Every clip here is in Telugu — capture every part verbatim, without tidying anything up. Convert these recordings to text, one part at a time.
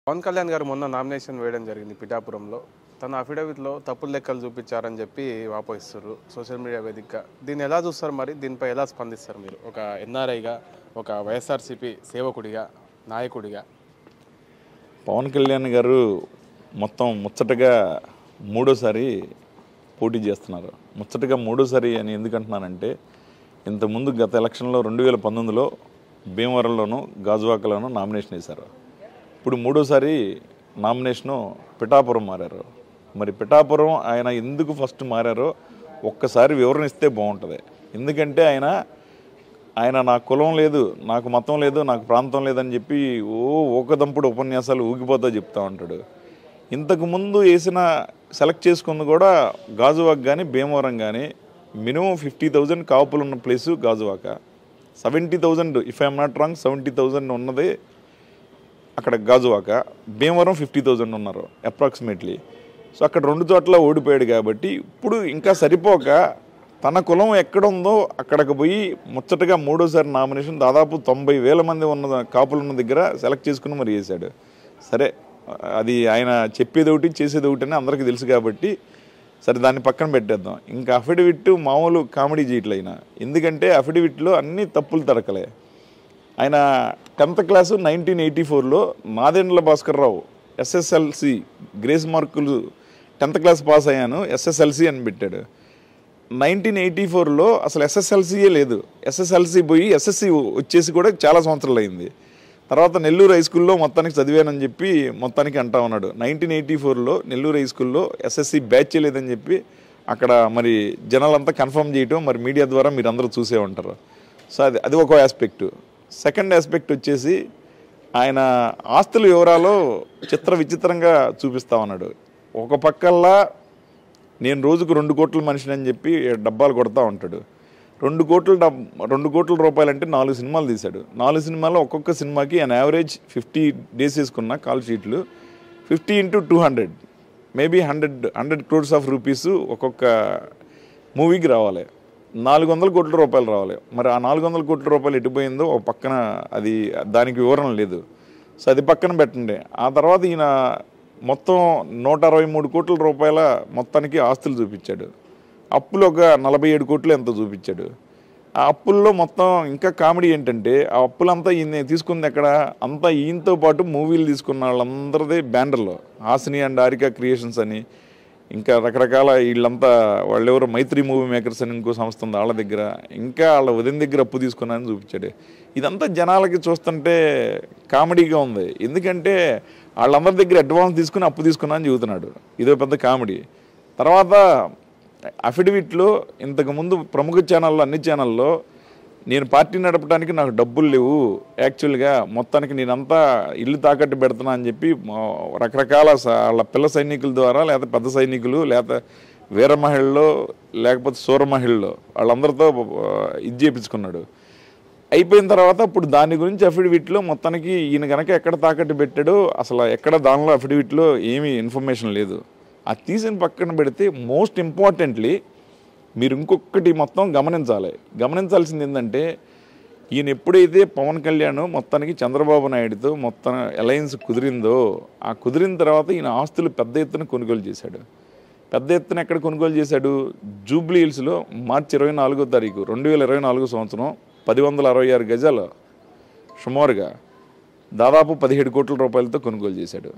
పవన్ కళ్యాణ్ గారు మొన్న నామినేషన్ వేయడం జరిగింది పిఠాపురంలో. తన అఫిడవిట్లో తప్పుల లెక్కలు చూపించారని చెప్పి వాపోయిస్తారు సోషల్ మీడియా వేదికగా. దీన్ని ఎలా చూస్తారు, మరి దీనిపై ఎలా స్పందిస్తారు మీరు ఒక ఎన్ఆర్ఐగా, ఒక వైఎస్ఆర్సీపీ సేవకుడిగా, నాయకుడిగా? పవన్ కళ్యాణ్ గారు మొత్తం ముచ్చటగా మూడోసారి పోటీ చేస్తున్నారు. ముచ్చటగా మూడోసారి అని ఎందుకంటున్నానంటే, ఇంతకుముందు గత ఎలక్షన్లో రెండు వేల పంతొమ్మిదిలో భీమవరంలోనూ గాజువాకలోనూ నామినేషన్ వేశారు. ఇప్పుడు మూడోసారి నామినేషను పిఠాపురం మారారు. మరి పిఠాపురం ఆయన ఎందుకు ఫస్ట్ మారారో ఒక్కసారి వివరణ ఇస్తే బాగుంటుంది. ఎందుకంటే ఆయన ఆయన నా కులం లేదు, నాకు మతం లేదు, నాకు ప్రాంతం లేదని చెప్పి ఓ ఓకదంపుడు ఉపన్యాసాలు ఊగిపోతా చెప్తా ఉంటాడు. ఇంతకుముందు వేసిన సెలెక్ట్ చేసుకుంది కూడా గాజువాక కానీ భీమవరం కానీ మినిమం ఫిఫ్టీ థౌజండ్ కాపులు ఉన్న place Gajuwaka. Seventy thousand if I'm not wrong seventy thousand ఉన్నది అక్కడ గాజువాక. భీమవరం ఫిఫ్టీ థౌజండ్ ఉన్నారు అప్రాక్సిమేట్లీ. సో అక్కడ రెండు చోట్ల ఓడిపోయాడు కాబట్టి ఇప్పుడు ఇంకా సరిపోక తన కులం ఎక్కడుందో అక్కడికి పోయి ముచ్చటగా మూడోసారి నామినేషన్ దాదాపు తొంభై వేల మంది ఉన్న కాపులు ఉన్న దగ్గర సెలెక్ట్ చేసుకుని మరి వేశాడు. సరే, అది ఆయన చెప్పేది ఒకటి చేసేది ఒకటి అని అందరికీ తెలుసు కాబట్టి సరే దాన్ని పక్కన పెట్టేద్దాం. ఇంకా అఫిడవిట్ మామూలు కామెడీ చేయట్లే ఆయన. ఎందుకంటే అఫిడవిట్లో అన్ని తప్పులు తడకలే. ఆయన టెన్త్ క్లాసు నైన్టీన్ ఎయిటీ ఫోర్లో నాదెండ్ల భాస్కర్ రావు ఎస్ఎస్ఎల్సి గ్రేస్ మార్కులు టెన్త్ క్లాస్ పాస్ అయ్యాను ఎస్ఎస్ఎల్సి అని పెట్టాడు. నైన్టీన్ ఎయిటీ ఫోర్లో అసలు ఎస్ఎస్ఎల్సీయే లేదు. ఎస్ఎస్ఎల్సి పోయి ఎస్ఎస్సి వచ్చేసి కూడా చాలా సంవత్సరాలు అయింది. తర్వాత నెల్లూరు హై స్కూల్లో మొత్తానికి చదివానని చెప్పి మొత్తానికి అంటా ఉన్నాడు. నైన్టీన్ ఎయిటీ ఫోర్లో నెల్లూరు హై స్కూల్లో ఎస్ఎస్సి బ్యాచ్ లేదని చెప్పి అక్కడ మరి జనాలంతా కన్ఫర్మ్ చేయటం మరి మీడియా ద్వారా మీరు అందరూ చూసే ఉంటారు. సో అది అది ఒక ఆస్పెక్టు. సెకండ్ ఆస్పెక్ట్ వచ్చేసి ఆయన ఆస్తుల వివరాలు చిత్ర విచిత్రంగా చూపిస్తా ఉన్నాడు. ఒక పక్కల్లా నేను రోజుకు రెండు కోట్ల మనిషిని అని చెప్పి డబ్బాలు కొడతా ఉంటాడు. రెండు కోట్ల డబ్ రెండు కోట్ల రూపాయలు అంటే నాలుగు సినిమాలు తీశాడు. నాలుగు సినిమాల్లో ఒక్కొక్క సినిమాకి ఆయన యావరేజ్ ఫిఫ్టీ డేస్ వేసుకున్న కాల్ షీట్లు fifty into two hundred maybe hundred hundred crores of rupees ఒక్కొక్క మూవీకి రావాలి. నాలుగు వందల కోట్ల రూపాయలు రావాలి. మరి ఆ నాలుగు వందల కోట్ల రూపాయలు ఎటుపోయిందో ఒక పక్కన అది దానికి వివరణ లేదు. సో అది పక్కన పెట్టండి. ఆ తర్వాత ఈయన మొత్తం నూట అరవై మూడు కోట్ల రూపాయల మొత్తానికి ఆస్తులు చూపించాడు. అప్పులు ఒక నలభై ఏడు కోట్లు ఎంతో చూపించాడు. ఆ అప్పుల్లో మొత్తం ఇంకా కామెడీ ఏంటంటే ఆ అప్పులంతా ఈయన తీసుకుంది ఎక్కడ అంతా ఈయనతో పాటు మూవీలు తీసుకున్న వాళ్ళందరిదే బ్యానర్లో హాసిని అండ్ హారిక క్రియేషన్స్ అని ఇంకా రకరకాల వీళ్ళంతా వాళ్ళెవరో మైత్రి మూవీ మేకర్స్ అని ఇంకో సంస్థ ఉంది వాళ్ళ దగ్గర, ఇంకా వాళ్ళ ఉదయం దగ్గర అప్పు తీసుకున్నారని చూపించాడు. ఇదంతా జనాలకి చూస్తుంటే కామెడీగా ఉంది. ఎందుకంటే వాళ్ళందరి దగ్గర అడ్వాన్స్ తీసుకుని అప్పు తీసుకున్నా అని చెబుతున్నాడు. ఇదో పెద్ద కామెడీ. తర్వాత అఫిడవిట్లో ఇంతకుముందు ప్రముఖ ఛానల్లో అన్ని ఛానల్లో నేను పార్టీ నడపడానికి నాకు డబ్బులు లేవు, యాక్చువల్గా మొత్తానికి నేనంతా ఇల్లు తాకట్టు పెడుతున్నా అని చెప్పి రకరకాల వాళ్ళ పిల్ల సైనికుల ద్వారా లేకపోతే పెద్ద సైనికులు లేకపోతే వీర మహిళలో లేకపోతే సూర మహిళలో వాళ్ళందరితో ఇది చేయించుకున్నాడు. అయిపోయిన తర్వాత ఇప్పుడు దాని గురించి అఫిడవిట్లో మొత్తానికి ఈయన కనుక ఎక్కడ తాకట్టు పెట్టాడో అసలు ఎక్కడ దానిలో అఫిడవిట్లో ఏమీ ఇన్ఫర్మేషన్ లేదు. అది తీసిన పక్కన పెడితే మోస్ట్ ఇంపార్టెంట్లీ మీరు ఇంకొకటి మొత్తం గమనించాలి. గమనించాల్సింది ఏంటంటే ఈయన ఎప్పుడైతే పవన్ కళ్యాణ్ మొత్తానికి చంద్రబాబు నాయుడుతో మొత్తం అలయన్స్ కుదిరిందో ఆ కుదిరిన తర్వాత ఈయన ఆస్తులు పెద్ద ఎత్తున కొనుగోలు చేశాడు. పెద్ద ఎత్తున ఎక్కడ కొనుగోలు చేశాడు? జూబ్లీ హిల్స్లో మార్చి ఇరవై నాలుగో తారీఖు రెండు వేల ఇరవై నాలుగో సంవత్సరం పది వందల అరవై ఆరు గజాలు సుమారుగా దాదాపు పదిహేడు కోట్ల రూపాయలతో కొనుగోలు చేశాడు.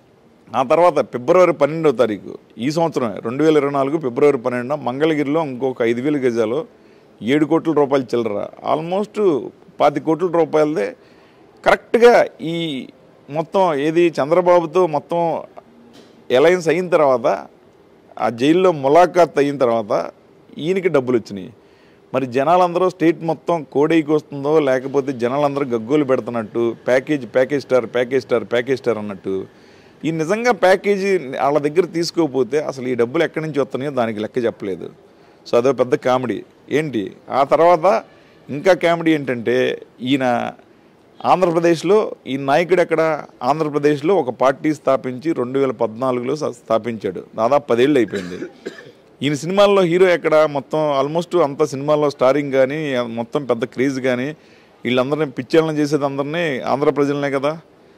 ఆ తర్వాత ఫిబ్రవరి పన్నెండవ తారీఖు ఈ సంవత్సరం రెండు వేల ఇరవై నాలుగు ఫిబ్రవరి పన్నెండున మంగళగిరిలో ఇంకొక ఐదు వేల గజాలు ఏడు కోట్ల రూపాయలు చిల్లర, ఆల్మోస్ట్ పాతి కోట్ల రూపాయలదే కరెక్ట్గా ఈ మొత్తం ఏది చంద్రబాబుతో మొత్తం అలయన్స్ అయిన తర్వాత ఆ జైల్లో ములాఖాత్ అయిన తర్వాత ఈయనకి డబ్బులు వచ్చినాయి. మరి జనాలందరూ స్టేట్ మొత్తం కోడైకి వస్తుందో లేకపోతే జనాలందరూ గగ్గోలు పెడుతున్నట్టు package package star package star package star అన్నట్టు ఈ నిజంగా ప్యాకేజీ వాళ్ళ దగ్గర తీసుకోకపోతే అసలు ఈ డబ్బులు ఎక్కడి నుంచి వస్తున్నాయో దానికి లెక్క చెప్పలేదు. సో అదో పెద్ద కామెడీ ఏంటి. ఆ తర్వాత ఇంకా కామెడీ ఏంటంటే ఈయన ఆంధ్రప్రదేశ్లో ఈ నాయకుడు ఎక్కడ ఆంధ్రప్రదేశ్లో ఒక పార్టీ స్థాపించి రెండు వేల పద్నాలుగులో స్థాపించాడు. దాదాపు పదేళ్ళు అయిపోయింది. ఈయన సినిమాల్లో హీరో ఎక్కడ మొత్తం ఆల్మోస్ట్ అంత సినిమాల్లో స్టారింగ్ కానీ మొత్తం పెద్ద క్రేజ్ కానీ వీళ్ళందరినీ పిక్చర్లను చేసేది అందరినీ ఆంధ్ర ప్రజలనే కదా.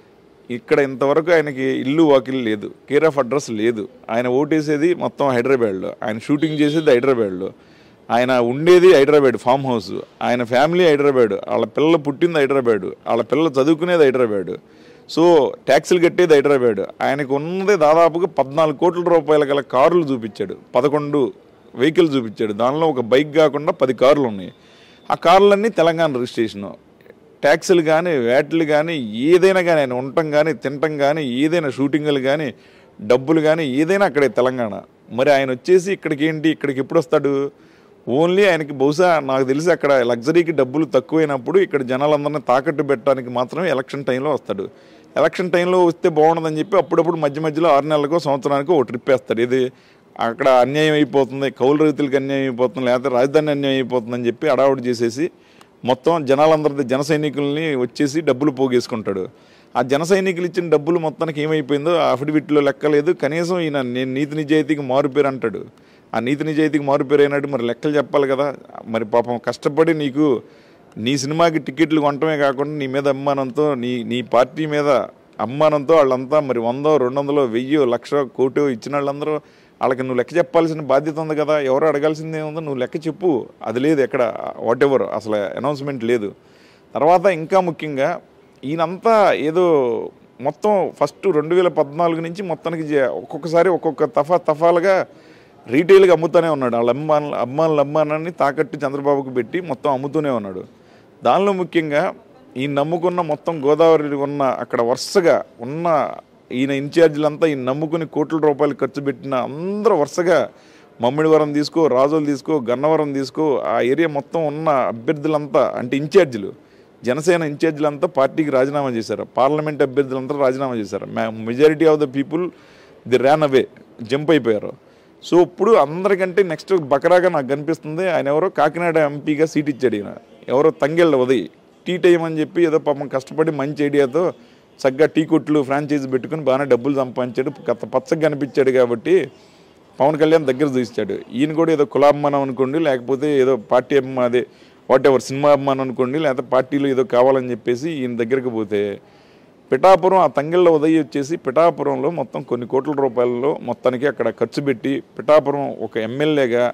ఇక్కడ ఇంతవరకు ఆయనకి ఇల్లు వాకిల్ లేదు, కేర్ ఆఫ్ అడ్రస్ లేదు. ఆయన ఓటేసేది మొత్తం హైదరాబాద్లో, ఆయన షూటింగ్ చేసేది హైదరాబాద్లో, ఆయన ఉండేది హైదరాబాద్ ఫామ్ హౌస్, ఆయన ఫ్యామిలీ హైదరాబాద్, వాళ్ళ పిల్లలు పుట్టింది హైదరాబాద్, వాళ్ళ పిల్లలు చదువుకునేది హైదరాబాద్, సో ట్యాక్సులు కట్టేది హైదరాబాద్. ఆయనకు ఉన్నది దాదాపుగా పద్నాలుగు కోట్ల రూపాయల గల కార్లు చూపించాడు, పదకొండు వెహికల్ చూపించాడు. దానిలో ఒక బైక్ కాకుండా పది కార్లు ఉన్నాయి. ఆ కార్లన్నీ తెలంగాణ రిజిస్ట్రేషను. ట్యాక్సులు కానీ వ్యాట్లు కానీ ఏదైనా కానీ ఆయన ఉండటం కానీ తినటం కానీ ఏదైనా షూటింగులు కానీ డబ్బులు కానీ ఏదైనా అక్కడే తెలంగాణ. మరి ఆయన వచ్చేసి ఇక్కడికి ఏంటి, ఇక్కడికి ఎప్పుడు వస్తాడు? ఓన్లీ ఆయనకి బహుశా నాకు తెలిసి అక్కడ లగ్జరీకి డబ్బులు తక్కువైనప్పుడు ఇక్కడ జనాలందరినీ తాకట్టు పెట్టడానికి మాత్రమే ఎలక్షన్ టైంలో వస్తాడు. ఎలక్షన్ టైంలో వస్తే బాగుండదని చెప్పి అప్పుడప్పుడు మధ్య మధ్యలో ఆరు నెలలకో సంవత్సరానికో ఒక ట్రిప్ వేస్తాడు. ఇది అక్కడ అన్యాయం అయిపోతుంది, కౌలు రైతులకు అన్యాయం అయిపోతుంది, లేకపోతే రాజధాని అన్యాయం అయిపోతుందని చెప్పి అడావుడి చేసేసి మొత్తం జనాలందరిది జన సైనికుల్ని వచ్చేసి డబ్బులు పోగేసుకుంటాడు. ఆ జన సైనికులు ఇచ్చిన డబ్బులు మొత్తానికి ఏమైపోయిందో అఫిడవిట్లో లెక్కలేదు. కనీసం ఈయన నేను నీతి నిజాయితీకి మారుపేరు అంటాడు. ఆ నీతి నిజాయితీకి మారుపేరు అయినట్టు మరి లెక్కలు చెప్పాలి కదా. మరి పాపం కష్టపడి నీకు నీ సినిమాకి టికెట్లు కొనటమే కాకుండా నీ మీద అభిమానంతో నీ నీ పార్టీ మీద అభిమానంతో వాళ్ళంతా మరి వందో రెండు వందలో వెయ్యో లక్ష కోటో ఇచ్చిన వాళ్ళందరూ వాళ్ళకి నువ్వు లెక్క చెప్పాల్సిన బాధ్యత ఉంది కదా. ఎవరో అడగాల్సిందే ఉందో నువ్వు లెక్క చెప్పు. అది లేదు ఎక్కడ, వాట్ ఎవర్ అసలు అనౌన్స్మెంట్ లేదు. తర్వాత ఇంకా ముఖ్యంగా ఈయనంతా ఏదో మొత్తం ఫస్ట్ రెండు వేల పద్నాలుగు నుంచి మొత్తానికి ఒక్కొక్కసారి ఒక్కొక్క తఫా తఫాలుగా రీటైల్గా అమ్ముతూనే ఉన్నాడు. వాళ్ళ అభిమానులు అభిమానుల అభిమానాన్ని తాకట్టు చంద్రబాబుకు పెట్టి మొత్తం అమ్ముతూనే ఉన్నాడు. దానిలో ముఖ్యంగా ఈ నమ్ముకున్న మొత్తం గోదావరి ఉన్న అక్కడ వరుసగా ఉన్న ఈయన ఇన్ఛార్జీలంతా ఈయన నమ్ముకుని కోట్ల రూపాయలు ఖర్చు పెట్టిన అందరూ వరుసగా మమ్మిడివరం తీసుకో, రాజోలు తీసుకో, గన్నవరం తీసుకో, ఆ ఏరియా మొత్తం ఉన్న అభ్యర్థులంతా అంటే ఇన్ఛార్జీలు, జనసేన ఇన్ఛార్జీలంతా పార్టీకి రాజీనామా చేశారు. పార్లమెంట్ అభ్యర్థులంతా రాజీనామా చేశారు. Majority of the people they ran away, jump అయిపోయారు. సో ఇప్పుడు అందరికంటే నెక్స్ట్ బకరాగా నాకు కనిపిస్తుంది ఆయన ఎవరో కాకినాడ ఎంపీగా సీట్ ఇచ్చాడు. ఈయన ఎవరో తంగెళ్ళ ఉదయ్ టీ టైం అని చెప్పి ఏదో పాపం కష్టపడి మంచి ఐడియాతో చక్కగా టీ కొట్లు ఫ్రాంచైజీ పెట్టుకుని బాగానే డబ్బులు సంపాదించాడు. కొత్త పచ్చగా కనిపించాడు కాబట్టి పవన్ కళ్యాణ్ దగ్గర చూపించాడు. ఈయన కూడా ఏదో కులాభిమానం అనుకోండి, లేకపోతే ఏదో పార్టీ అభిమానం, అదే వాట్ ఎవర్ సినిమా అభిమానం అనుకోండి, లేకపోతే పార్టీలో ఏదో కావాలని చెప్పేసి ఈయన దగ్గరికి పోతే పిఠాపురం ఆ తంగెళ్ళ ఉదయ్ వచ్చేసి పిఠాపురంలో మొత్తం కొన్ని కోట్ల రూపాయలలో మొత్తానికి అక్కడ ఖర్చు పెట్టి పిఠాపురం ఒక ఎమ్మెల్యేగా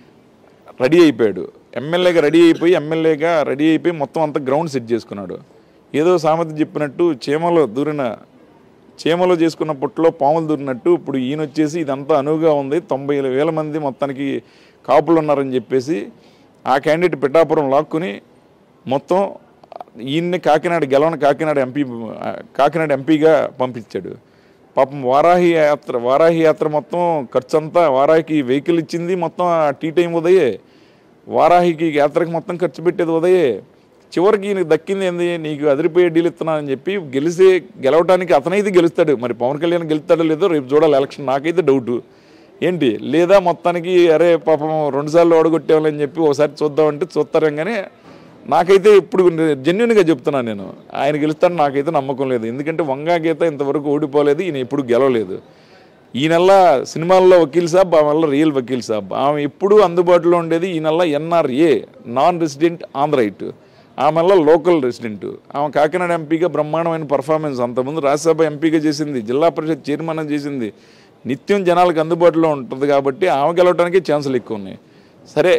రెడీ అయిపోయాడు. ఎమ్మెల్యేగా రెడీ అయిపోయి ఎమ్మెల్యేగా రెడీ అయిపోయి మొత్తం అంతా గ్రౌండ్ సెట్ చేసుకున్నాడు. ఏదో సామెత చెప్పినట్టు చీమలో దూరిన చీమలో చేసుకున్న పుట్టలో పాములు దూరినట్టు ఇప్పుడు ఈయన వచ్చేసి ఇదంతా అనువుగా ఉంది, తొంభై వేల మంది మొత్తానికి కాపులు ఉన్నారని చెప్పేసి ఆ క్యాండిడేట్ పిఠాపురం లాక్కుని మొత్తం ఈయన్ని కాకినాడ గెలవని కాకినాడ ఎంపీ కాకినాడ ఎంపీగా పంపించాడు. పాపం వారాహి యాత్ర వారాహి యాత్ర మొత్తం ఖర్చు అంతా వారాహికి వెహికల్ ఇచ్చింది మొత్తం ఆ టీ టైం ఉదయే, వారాహికి యాత్రకు మొత్తం ఖర్చు పెట్టేది ఉదయే. చివరికి ఈయనకు దక్కింది ఏంది, నీకు అదిరిపోయే డీల్ ఇస్తున్నానని చెప్పి గెలిసే గెలవడానికి అతనైతే గెలుస్తాడు. మరి పవన్ కళ్యాణ్ గెలుస్తాడో లేదో రేపు చూడాలి ఎలక్షన్. నాకైతే డౌటు ఏంటి, లేదా మొత్తానికి అరే పాపం రెండుసార్లు ఓడగొట్టేవాళ్ళని చెప్పి ఒకసారి చూద్దామంటే చూస్తారేం. కానీ నాకైతే ఇప్పుడు జెన్యున్గా చెప్తున్నాను, నేను ఆయన గెలుస్తాను నాకైతే నమ్మకం లేదు. ఎందుకంటే వంగా గీత ఇంతవరకు ఓడిపోలేదు, ఈయన ఎప్పుడు గెలవలేదు. ఈ నెల సినిమాల్లో వకీల్ సాబ్, ఆ వల్ల రియల్ వకీల్ సాబ్. ఆమె ఎప్పుడూ అందుబాటులో ఉండేది. ఈ నెల ఎన్ఆర్ఏ నాన్ రెసిడెంట్ ఆంధ్రైట్, ఆమె లోకల్ రెసిడెంట్. ఆమె కాకినాడ ఎంపీగా బ్రహ్మాండమైన పర్ఫార్మెన్స్, అంతకుముందు రాజ్యసభ ఎంపీగా చేసింది, జిల్లా పరిషత్ చైర్మన్ చేసింది, నిత్యం జనాలకు అందుబాటులో ఉంటుంది కాబట్టి ఆమె గెలవడానికి ఛాన్సులు ఎక్కువ ఉన్నాయి. సరే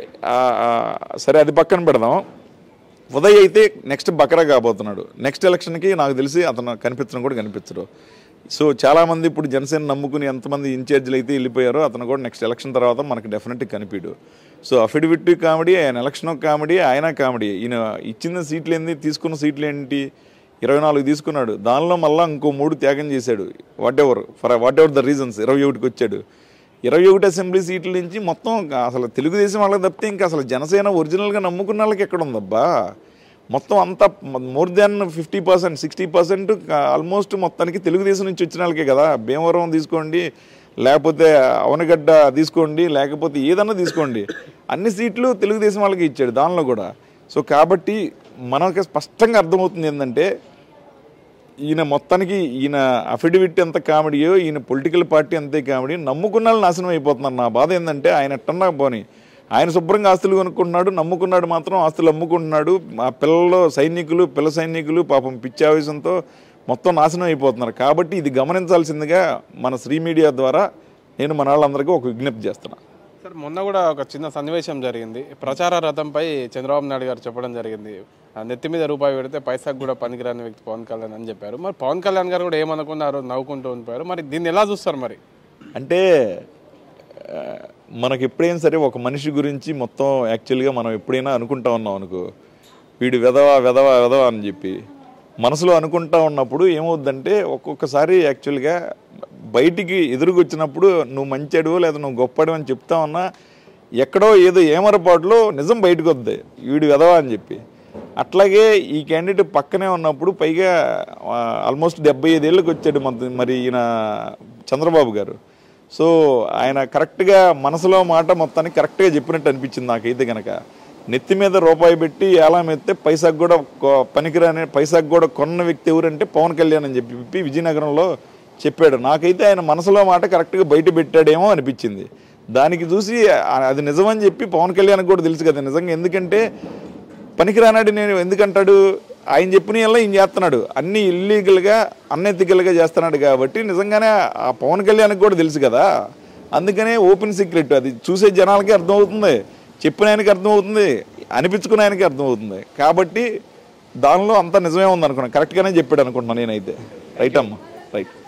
సరే అది పక్కన పెడదాం. ఉదయ్ అయితే నెక్స్ట్ బకరా కాబోతున్నాడు. నెక్స్ట్ ఎలక్షన్కి నాకు తెలిసి అతను కనిపించడం కూడా కనిపించడు. సో చాలామంది ఇప్పుడు జనసేన నమ్ముకుని ఎంతమంది ఇన్ఛార్జీలు అయితే వెళ్ళిపోయారో అతను కూడా నెక్స్ట్ ఎలక్షన్ తర్వాత మనకు డెఫినెట్గా కనిపించడు. సో అఫిడవిట్ కామెడీ, ఆయన ఎలక్షన్ కామెడీ, ఆయన కామెడీ. ఈయన ఇచ్చిన సీట్లు ఏంది, తీసుకున్న సీట్లు ఏంటి, ఇరవై నాలుగు తీసుకున్నాడు. దానిలో మళ్ళీ ఇంకో మూడు త్యాగం చేశాడు. Whatever for whatever the reasons ఇరవై ఒకటికి వచ్చాడు. ఇరవై ఒకటి అసెంబ్లీ సీట్ల నుంచి మొత్తం అసలు తెలుగుదేశం వాళ్ళకి తప్పితే ఇంకా అసలు జనసేన ఒరిజినల్గా నమ్ముకున్న వాళ్ళకి ఎక్కడ ఉందబ్బా. మొత్తం అంతా more than fifty percent sixty percent almost మొత్తానికి తెలుగుదేశం నుంచి వచ్చిన వాళ్ళకే కదా. భీమవరం తీసుకోండి, లేకపోతే అవనగడ్డ తీసుకోండి, లేకపోతే ఏదన్నా తీసుకోండి, అన్ని సీట్లు తెలుగుదేశం వాళ్ళకి ఇచ్చాడు దానిలో కూడా. సో కాబట్టి మనకి స్పష్టంగా అర్థమవుతుంది ఏంటంటే ఈయన మొత్తానికి ఈయన అఫిడవిట్ ఎంత కామెడీయో, ఈయన పొలిటికల్ పార్టీ అంతే కామెడీ. నమ్ముకున్న వాళ్ళు నాశనం అయిపోతున్నారు. నా బాధ ఏంటంటే ఆయన ఎట్టన్నా పోని, ఆయన శుభ్రంగా ఆస్తులు కొనుక్కుంటున్నాడు, నమ్ముకున్నాడు మాత్రం ఆస్తులు అమ్ముకుంటున్నాడు. ఆ పిల్లలు సైనికులు పిల్ల సైనికులు పాపం పిచ్చావేశంతో మొత్తం నాశనం అయిపోతున్నారు. కాబట్టి ఇది గమనించాల్సిందిగా మన శ్రీ మీడియా ద్వారా నేను మన వాళ్ళందరికీ ఒక విజ్ఞప్తి చేస్తున్నాను. సార్ మొన్న కూడా ఒక చిన్న సన్నివేశం జరిగింది. ప్రచార రథంపై చంద్రబాబు నాయుడు గారు చెప్పడం జరిగింది, నెత్తి మీద రూపాయి పెడితే పైసాకు కూడా పనికిరాని వ్యక్తి పవన్ కళ్యాణ్ అని చెప్పారు. మరి పవన్ కళ్యాణ్ గారు కూడా ఏమనుకున్నారు, నవ్వుకుంటూ ఉండిపోయారు. మరి దీన్ని ఎలా చూస్తారు? మరి అంటే మనకి ఎప్పుడైనా సరే ఒక మనిషి గురించి మొత్తం యాక్చువల్గా మనం ఎప్పుడైనా అనుకుంటా ఉన్నాం అనుకో, వీడు వెధవా వెధవా వెధవా అని చెప్పి మనసులో అనుకుంటా ఉన్నప్పుడు ఏమవుద్దంటే ఒక్కొక్కసారి యాక్చువల్గా బయటికి ఎదురుకొచ్చినప్పుడు నువ్వు మంచాడు లేదా నువ్వు గొప్పడు అని చెప్తా ఉన్నా ఎక్కడో ఏదో ఏమరపాటులో నిజం బయటకు వద్ది, వీడు వెధవా అని చెప్పి. అట్లాగే ఈ క్యాండిడేట్ పక్కనే ఉన్నప్పుడు పైగా ఆల్మోస్ట్ డెబ్బై ఐదేళ్ళకి వచ్చాడు మరి ఈయన చంద్రబాబు గారు. సో ఆయన కరెక్ట్గా మనసులో మాట మొత్తానికి కరెక్ట్గా చెప్పినట్టు అనిపించింది నాకైతే కనుక. నెత్తి మీద రూపాయి పెట్టి ఏలాం ఎత్తే పైసాకు కూడా పనికిరాని పైసాకు కూడా కొన్న వ్యక్తి ఎవరంటే పవన్ కళ్యాణ్ అని చెప్పి విజయనగరంలో చెప్పాడు. నాకైతే ఆయన మనసులో మాట కరెక్ట్గా బయట పెట్టాడేమో అనిపించింది. దానికి చూసి అది నిజమని చెప్పి పవన్ కళ్యాణ్కి కూడా తెలుసు కదా నిజంగా. ఎందుకంటే పనికిరానాడు నేను ఎందుకంటాడు, ఆయన చెప్పిన వల్ల ఈయన చేస్తున్నాడు, అన్నీ ఇల్లీగల్గా అన్ఎథికల్గా చేస్తున్నాడు. కాబట్టి నిజంగానే ఆ పవన్ కళ్యాణ్కి కూడా తెలుసు కదా. అందుకనే ఓపెన్ సీక్రెట్, అది చూసే జనాలకి అర్థమవుతుంది, చెప్పిన ఆయనకి అర్థమవుతుంది, అనిపించుకున్న ఆయనకి అర్థమవుతుంది. కాబట్టి దానిలో అంత నిజమే ఉంది అనుకున్నాను, కరెక్ట్గానే చెప్పాడు అనుకుంటున్నాను నేనైతే. రైట్ అమ్మ, రైట్.